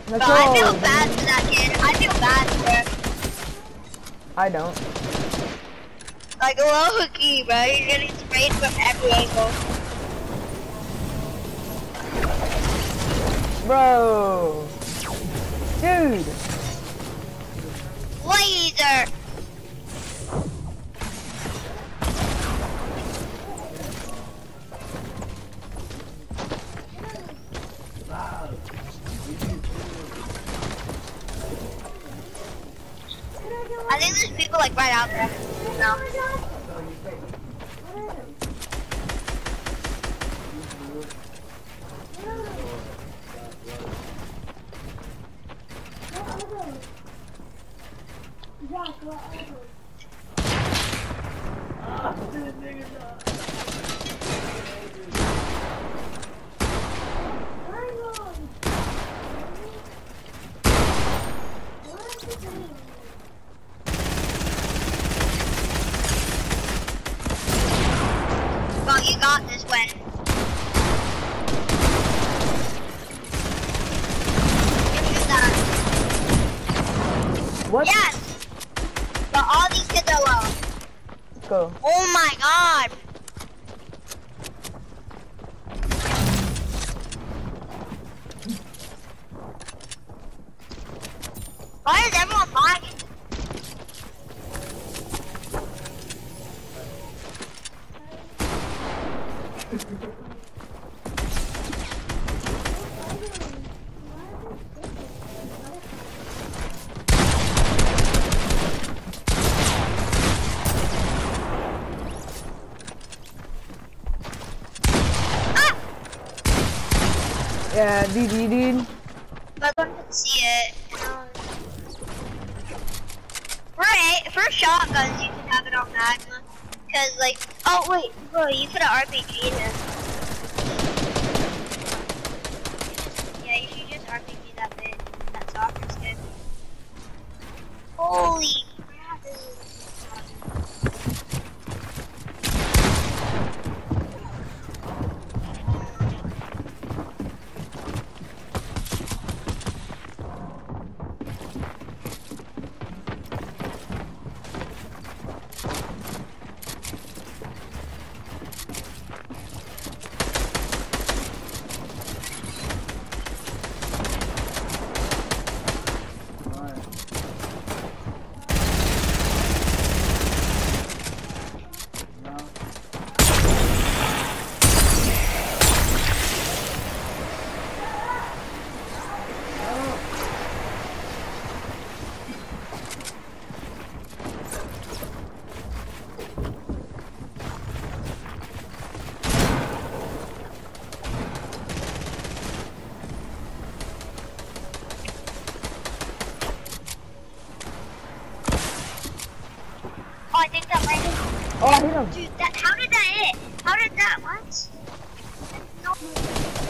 Let's Bro, I go. feel bad for that kid. I feel bad for him. I don't. Like, low key, bro. He's getting sprayed from every angle. Bro. Dude. Laser. I think there's people like right out there. No. Well, you got this win. Give me that. What? Yes! But all these kids are low. Let's go. Oh my god! Why is everyone lagging? Yeah, GG, dude. But I can see it. For shotguns, you can have it on Magma. Cause like, oh wait, bro, you could have RPG him. Yeah, you should just RPG that bit, that soccer skin. Holy crap, this is oh, I think that might have. Oh, I hit him. Dude, how did that hit? How did that, what? No.